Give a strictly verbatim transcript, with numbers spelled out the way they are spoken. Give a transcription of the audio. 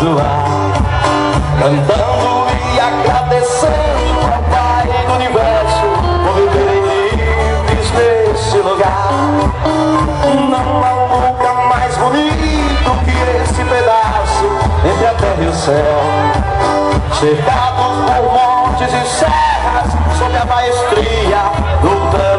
zoar, cantando e agradecendo ao Pai do Universo por viverem livres nesse lugar. Não há um lugar mais bonito que esse pedaço entre a terra e o céu, cercados por montes e serras sob a maestria do trânsito.